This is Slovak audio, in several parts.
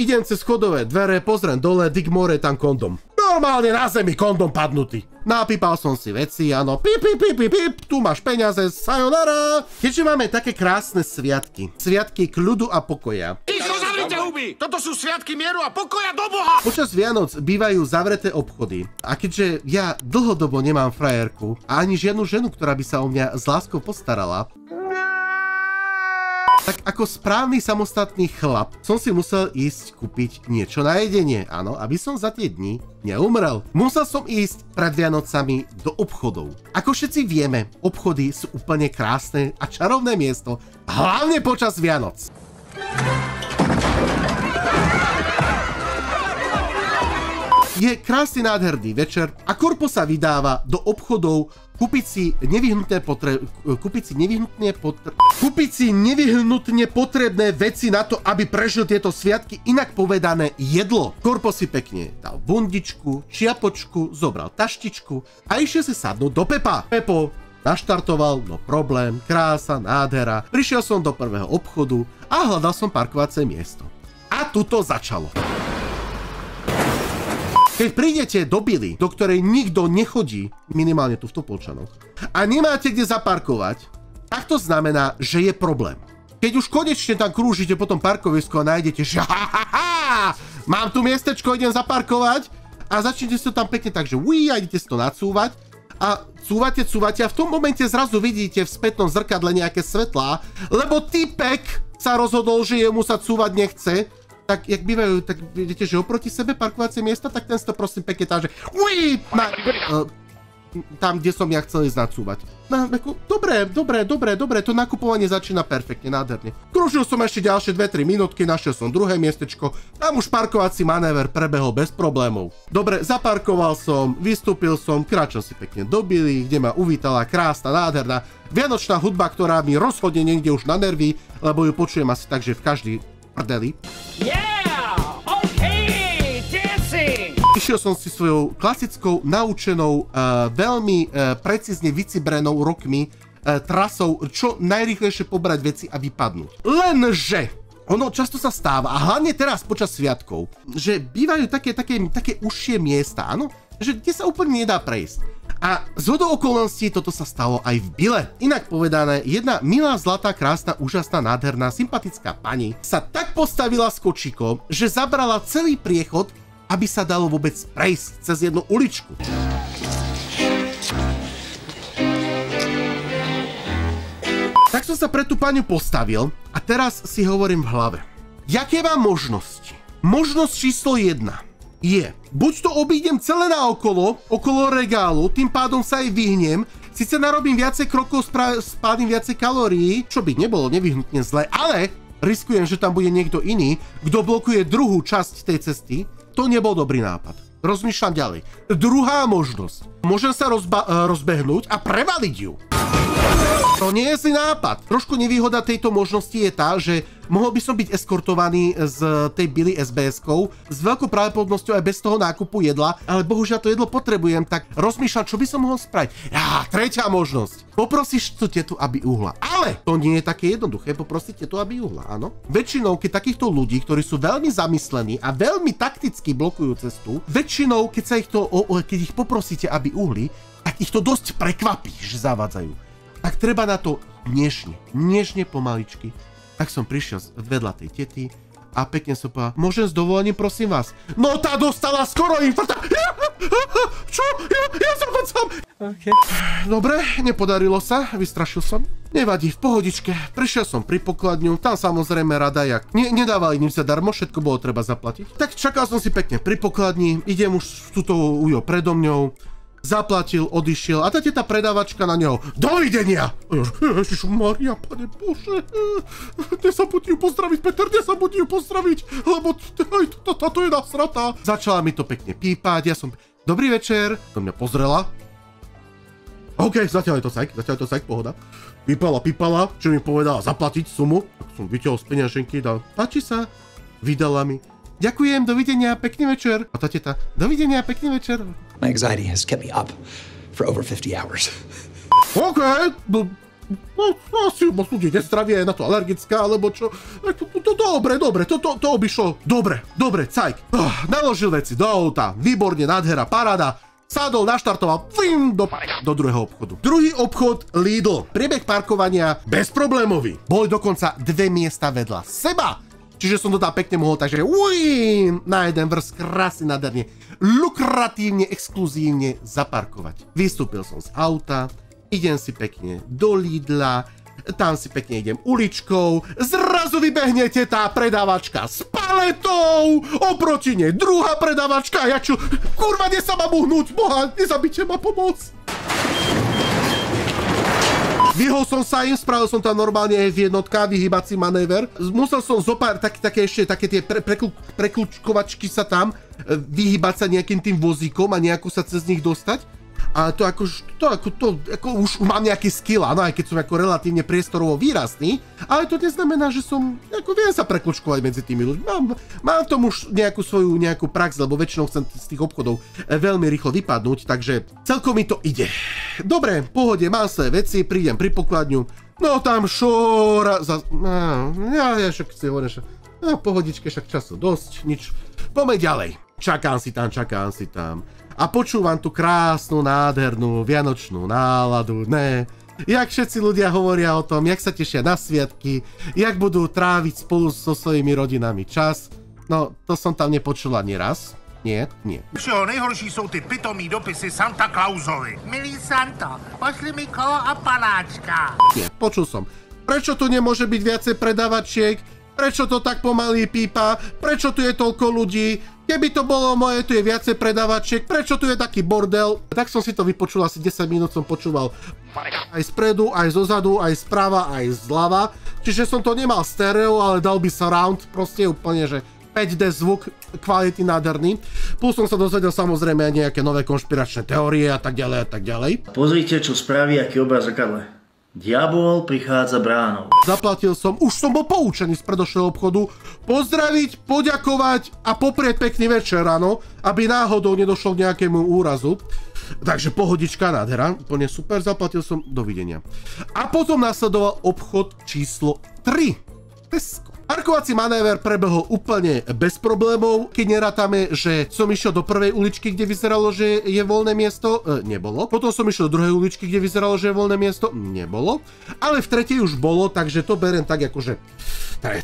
idem cez schodové dvere, pozriem dole, Dick More je tam kondom. Normálne na zemi kondom padnutý. Napípal som si veci, áno, pip, tu máš peniaze, sayonara. Keďže máme také krásne sviatky, sviatky kľudu a pokoja. Ticho, zavrite huby! Toto sú sviatky mieru a pokoja do Boha! Počas Vianoc bývajú zavreté obchody a keďže ja dlhodobo nemám frajerku a ani žiadnu ženu, ktorá by sa o mňa s láskou postarala, tak ako správny samostatný chlap som si musel ísť kúpiť niečo na jedenie, áno, aby som za tie dni neumrel. Musel som ísť pred Vianocami do obchodov. Ako všetci vieme, obchody sú úplne krásne a čarovné miesto, hlavne počas Vianoc. Je krásny nádherný večer a korpo sa vydáva do obchodov kúpiť si nevyhnutne potrebné veci na to, aby prežil tieto sviatky, inak povedané jedlo. Korpo si pekne dal bundičku, čiapočku, zobral taštičku a išiel si sadnúť do Pepa. Pepo naštartoval, no problém, krása, nádhera. Prišiel som do prvého obchodu a hľadal som parkovacie miesto. A tu to začalo. Keď prídete do Billy, do ktorej nikto nechodí, minimálne tu v Topolčanoch, a nemáte kde zaparkovať, tak to znamená, že je problém. Keď už konečne tam krúžite po tom parkovisku a nájdete, že mám tu miestečko, idem zaparkovať a začnete si to tam pekne tak, že a idete si to nacúvať a cúvate a v tom momente zrazu vidíte v spätnom zrkadle nejaké svetlá, lebo typek sa rozhodol, že jemu sa cúvať nechce. Tak, jak bývajú, tak vidíte, že oproti sebe parkovacie miesta, tak ten si to prosím pekne tá, že tam, kde som ja chcel ísť nacúvať. No, dobre, to nakupovanie začína perfektne, nádherne. Krúžil som ešte ďalšie 2-3 minútky, našiel som druhé miestečko, tam už parkovací manéver prebehol bez problémov. Dobre, zaparkoval som, vystúpil som, kráčal si pekne do Billy, kde ma uvítala krásna, nádherná vianočná hudba, ktorá mi rozhodne niekde už na nervy, lebo ju počujem asi tak, že v každý prdeli. Yeah! Okay! Dancing! Išiel som si svojou klasickou, naučenou, veľmi precízne vycibrenou rokmi trasou, čo najrýchlejšie pobrať veci a vypadnúť. Lenže ono často sa stáva, a hlavne teraz počas sviatkov, že bývajú také užšie miesta, áno? Že kde sa úplne nedá prejsť. A zhodou okolností toto sa stalo aj v Bile. Inak povedané, jedna milá, zlatá, krásna, úžasná, nádherná, sympatická pani sa tak postavila s kočikom, že zabrala celý priechod, aby sa dalo vôbec prejsť cez jednu uličku. Tak som sa pre tú paňu postavil a teraz si hovorím v hlave. Jaké mám možnosti? Možnosť číslo 1 je, buď to obídem celé naokolo, okolo regálu, tým pádom sa aj vyhnem, síce narobím viacej krokov, spálim viacej kalórií, čo by nebolo nevyhnutne zlé, ale riskujem, že tam bude niekto iný, kto blokuje druhú časť tej cesty. To nebol dobrý nápad. Rozmýšľam ďalej. Druhá možnosť. Môžem sa rozbehnúť a prevaliť ju. To nie je zlý nápad. Trošku nevýhoda tejto možnosti je tá, že mohol by som byť eskortovaný z tej Billy SBS-kou s veľkou pravdepodobnosťou aj bez toho nákupu jedla, ale bohužiaľ to jedlo potrebujem, tak rozmýšľam, čo by som mohol spraviť. Tretia možnosť. Poprosíš tú tetu, aby uhla. Ale to nie je také jednoduché, poprosiť tetu, aby uhla, áno? Väčšinou, keď takýchto ľudí, ktorí sú veľmi zamyslení a veľmi takticky blokujú cestu, väčšinou, keď ich poprosíte, aby uhli, tak ich to dosť prekvapí, že zavádzajú. Tak treba na to nežne pomaličky. Tak som prišiel vedľa tej tety a pekne som povedal, môžem s dovolením, prosím vás? No tá dostala skoro infarkt. Čo? Ja som to sám. Okay. Dobre, nepodarilo sa, vystrašil som. Nevadí, v pohodičke. Prišiel som pri pokladňu, tam samozrejme rada jak. Nedávali nič zadarmo, všetko bolo treba zaplatiť. Tak čakal som si pekne pri pokladni, idem už túto ujo predo mňou. Zaplatil, odišiel a tá teta predávačka na neho. Dovidenia! Ježišmaria, pane Bože. Nezabudni ju pozdraviť, Peter, nezabudni ju pozdraviť, lebo táto je nasratá. Začala mi to pekne pípať, ja som... Dobrý večer, do mňa pozrela. OK, zatiaľ je to sajk, pohoda. Pípala, čo mi povedala zaplatiť sumu. Tak som vytiahol z peňaženky, dal, páči sa, vydala mi. Ďakujem, dovidenia, pekný večer. A tá teta, dovidenia, pekný večer. My anxiety has kept me up for over 50 hours. OK, asi moc ľudí nestraví, je na to alergická, alebo čo. Dobre, to obišlo. Dobre, cajk. Naložil veci do auta, výborne, nádhera, paráda. Sadol, naštartoval, do druhého obchodu. Druhý obchod Lidl. Priebeh parkovania bezproblémový. Boli dokonca 2 miesta vedľa seba. Čiže som to tam pekne mohol, takže na jeden vrst krásne, nádherne, lukratívne, exkluzívne zaparkovať. Vystúpil som z auta, idem si pekne do Lidla, tam si pekne idem uličkou, zrazu vybehne tá predávačka s paletou, oproti nej druhá predávačka, ja čo, kurva, kde sa mám uhnúť, boha, nezabite ma, pomoc. Vyhol som sa im, spravil som tam normálne v jednotka, vyhýbací manéver. Musel som také tie prekľúčkovačky sa tam, vyhýbať sa nejakým tým vozíkom a nejako sa cez nich dostať. A to už mám nejaký skill, áno, aj keď som ako relatívne priestorovo výrazný, ale to neznamená, že som, viem sa prekľúčkovať medzi tými ľuďmi. Mám v tom už nejakú prax, lebo väčšinou chcem z tých obchodov veľmi rýchlo vypadnúť, takže celkom mi to ide. Dobre, v pohode, mám svoje veci, prídem pri pokladňu, no tam šóra, ja však si hovorím, že pohodičke, však času dosť, nič, poďme ďalej. Čakám si tam. A počúvam tú krásnu, nádhernú, vianočnú náladu, jak všetci ľudia hovoria o tom, jak sa tešia na sviatky, jak budú tráviť spolu so svojimi rodinami čas. No, to som tam nepočul ani raz. Nie. Všeho nejhorší jsou ty pitomí dopisy Santa Clausovi. Milý Santo, pošli mi kolo a panáčka. Nie, počul som. Prečo tu nemôže byť viacej predavačiek? Prečo to tak pomaly pípa? Prečo tu je toľko ľudí? Keby to bolo moje, tu je viacej predavačiek. Prečo tu je taký bordel? Tak som si to vypočul, asi 10 minút som počúval aj spredu, aj zozadu, aj sprava, aj zľava. Čiže som to nemal stereo, ale dal by surround. Proste úplne, že 5D zvuk, kvality nádherný. Plus som sa dozvedel samozrejme aj nejaké nové konšpiračné teórie a tak ďalej. Pozrite, čo spraví, aký obraz zrkadle. Diabol prichádza bránou. Zaplatil som, už som bol poučený z predošlého obchodu, pozdraviť, poďakovať a poprieť pekný večer, áno, aby náhodou nedošlo k nejakému úrazu. Takže pohodička, nádhera, úplne super, zaplatil som, dovidenia. A potom nasledoval obchod číslo 3. Tesco. Parkovací manéver prebehol úplne bez problémov, keď nerátame, že som išiel do prvej uličky, kde vyzeralo, že je voľné miesto, nebolo. Potom som išiel do druhej uličky, kde vyzeralo, že je voľné miesto, nebolo. Ale v tretej už bolo, takže to beriem tak akože, to je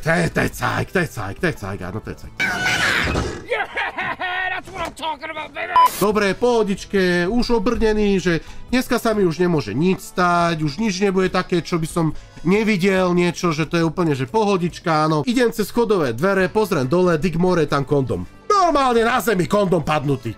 cajk, áno, to je cajk. Dobre, pohodičke, už obrnený, že dneska sa mi už nemôže nič stať, už nič nebude také, čo by som nevidel, niečo, že to je úplne, že pohodička, áno. Idem cez schodové dvere, pozriem dole, dig more, tam kondom. Normálne na zemi kondom padnutý.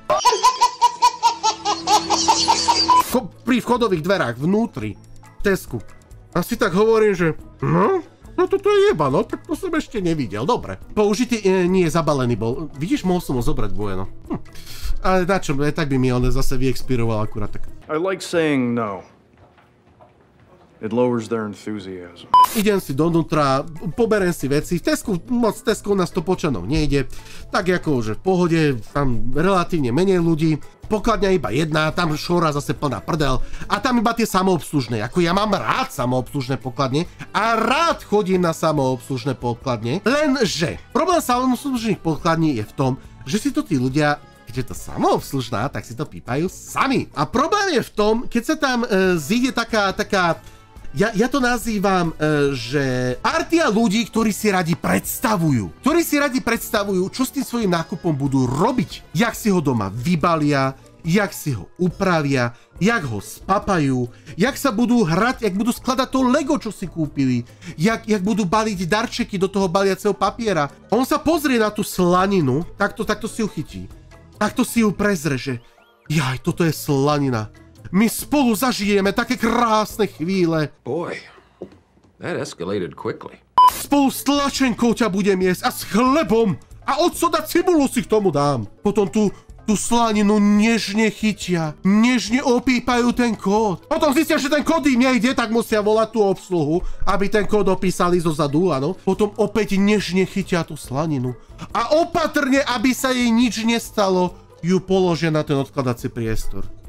Pri vchodových dverách, vnútri, Tesku. A si tak hovorím, že no toto je jeba, no, tak to som ešte nevidel, dobre. Použitý nie je zabalený bol, vidíš, mohol som ho zobrať Bueno. Ale na čo, tak by mi on zase vyexpiroval akurát tak. I like saying no. It lowers their enthusiasm. Idem si donútra, poberiem si veci, v Tesku nás to počanov nejde, tak ako že v pohode, tam relatívne menej ľudí, pokladňa iba jedna, tam šora zase plná prdel a tam iba tie samoobslužné, ako ja mám rád samoobslužné pokladne a rád chodím na samoobslužné pokladne, lenže problém samoobslužných pokladní je v tom, že si to tí ľudia, keďže to samoobslužná, tak si to pípajú sami. A problém je v tom, keď sa tam zíde taká ja to nazývam, že partia ľudí, ktorí si radi predstavujú, čo s tým svojím nákupom budú robiť, jak si ho doma vybalia, jak si ho upravia, jak ho spapajú, jak sa budú hrať, jak budú skladať to Lego, čo si kúpili, jak budú baliť darčeky do toho baliaceho papiera. On sa pozrie na tú slaninu, takto si ju chytí, takto si ju prezre, že jaj, toto je slanina. My spolu zažijeme také krásne chvíle. Boy, that escalated quickly. Spolu s tlačenkou ťa budem jesť a s chlebom a odsoda cibulu si k tomu dám. Potom tú slaninu nežne chytia, nežne opípajú ten kód. Potom zistia, že ten kód im nejde, tak musia volať tú obsluhu, aby ten kód opísali zozadu, áno. Potom opäť nežne chytia tú slaninu a opatrne, aby sa jej nič nestalo, ju položia na ten odkladací priestor.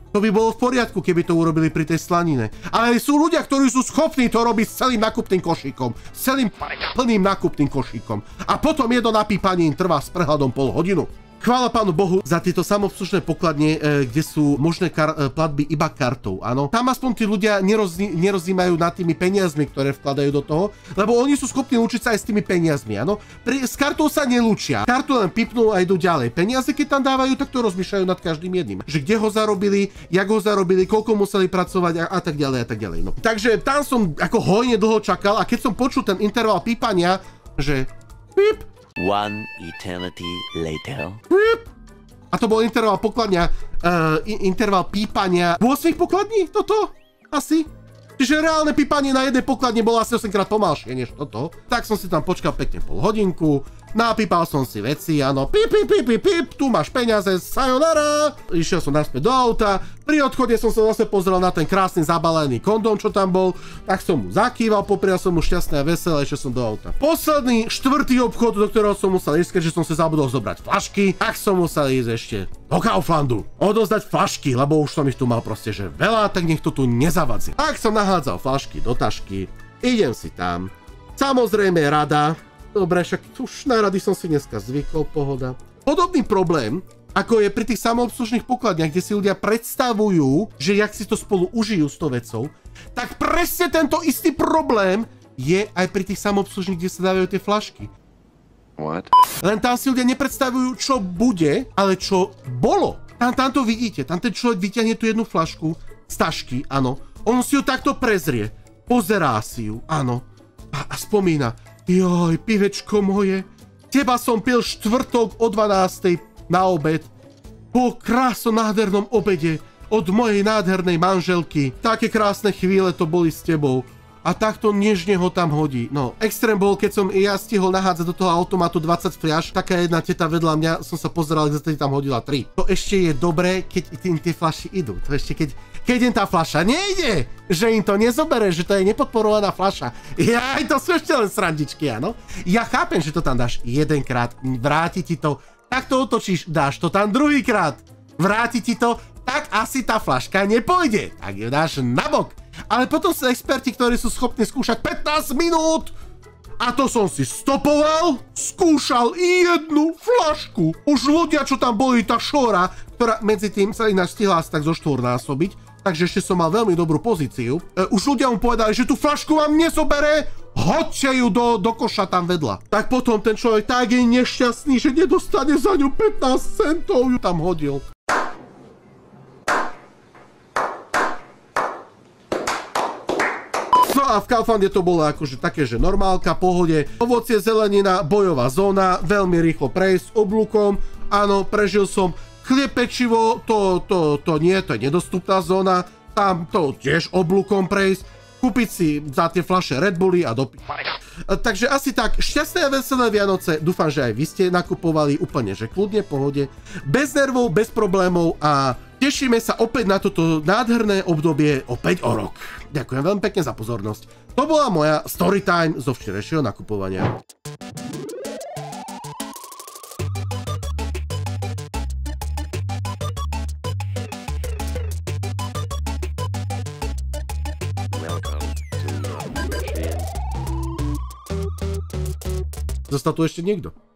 To by bolo v poriadku, keby to urobili pri tej slanine. Ale sú ľudia, ktorí sú schopní to robiť s celým nákupným košíkom. S celým plným nákupným košíkom. A potom jedno napípanie im trvá s prehľadom pol hodinu. Chvála Pánu Bohu za tieto samoobslužné pokladne, kde sú možné platby iba kartou, áno. Tam aspoň tí ľudia nerozímajú nad tými peniazmi, ktoré vkladajú do toho, lebo oni sú schopní lúčiť sa aj s tými peniazmi, áno. S kartou sa nelúčia. Kartu len pipnú a idú ďalej. Peniaze, keď tam dávajú, tak to rozmýšľajú nad každým jedným. Že kde ho zarobili, jak ho zarobili, koľko museli pracovať a tak ďalej a tak ďalej. No. Takže tam som ako hojne dlho čakal a keď som počul ten interval pípania, že pip, One eternity later. a to bol interval pokladňa, interval pípania 8 pokladní, toto? Asi? Čiže reálne pípanie na jednej pokladni bolo asi 8-krát pomalšie než toto. Tak som si tam počkal pekne pol hodinku, napípal som si veci, áno, pip, tu máš peniaze, sayonara. Išiel som naspäť do auta, pri odchode som sa zase pozrel na ten krásny zabalený kondóm, čo tam bol, tak som mu zakýval, poprial som mu šťastné a veselé, že som do auta. Posledný, štvrtý obchod, do ktorého som musel ísť, keďže som si zabudol zobrať flašky, tak som musel ísť ešte do Kauflandu, odozdať flašky, lebo už som ich tu mal proste, že veľa, tak nech to tu nezavadzí. Tak som nahádzal flašky do tašky, idem si tam, samozrejme rada. Dobre, však už na rady som si dneska zvykol, pohoda. Podobný problém, ako je pri tých samoobslužných pokladniach, kde si ľudia predstavujú, že jak si to spolu užijú s tou vecou, tak presne tento istý problém je aj pri tých samoobslužných, kde sa dávajú tie flašky. What? Len tam si ľudia nepredstavujú, čo bude, ale čo bolo. Tam to vidíte, tam ten človek vyťahne tú jednu flašku z tašky, áno. On si ju takto prezrie, pozerá si ju, áno, a spomína. Joj, pivečko moje, teba som pil štvrtok o 12:00 na obed, po krásnom nádhernom obede od mojej nádhernej manželky. Také krásne chvíle to boli s tebou. A takto nežne ho tam hodí. No, extrém bol, keď som ja stihol nahádzať do toho automatu 20 fľaš, taká jedna teta vedľa mňa, som sa pozeral, kde tam hodila 3. To ešte je dobré, keď tým tie fľaši idú. To ešte keď im tá fľaša nejde, že im to nezobere, že to je nepodporovaná fľaša. Jaj, to sú ešte len srandičky, áno. Ja chápem, že to tam dáš jedenkrát, vráti ti to, tak to otočíš, dáš to tam druhýkrát, vráti ti to, tak asi tá fľaška nepôjde, tak ju dáš nabok. Ale potom sú experti, ktorí sú schopní skúšať 15 minút. A to som si stopoval, skúšal jednu fľašku. Už ľudia, čo tam boli, tá šóra, ktorá medzi tým sa ináč stihla asi tak zo 4-násobiť, takže ešte som mal veľmi dobrú pozíciu. Už ľudia mu povedali, že tú fľašku vám nezobere, hoďte ju do koša tam vedľa. Tak potom ten človek tak je nešťastný, že nedostane za ňu 15 centov, ju tam hodil. No a v Kauflande to bolo akože také, že normálka, pohode, ovocie, zelenina, bojová zóna, veľmi rýchlo prejsť oblúkom, áno, prežil som. Chlieb, pečivo, to nie, to je nedostupná zóna, tam to tiež oblúkom prejsť, kúpiť si za tie fľaše Red Bulli a dopiť. Takže asi tak, šťastné a veselé Vianoce, dúfam, že aj vy ste nakupovali úplne, že kľudne, pohode, bez nervov, bez problémov a tešíme sa opäť na toto nádherné obdobie opäť o rok. Ďakujem veľmi pekne za pozornosť. To bola moja storytime zo včerajšieho nakupovania. Zostal tu ešte niekto?